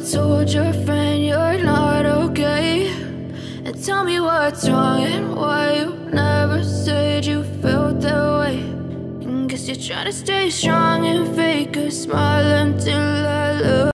told your friend you're not okay? And tell me what's wrong and why you never said you felt that way. And guess you're trying to stay strong and fake a smile until I look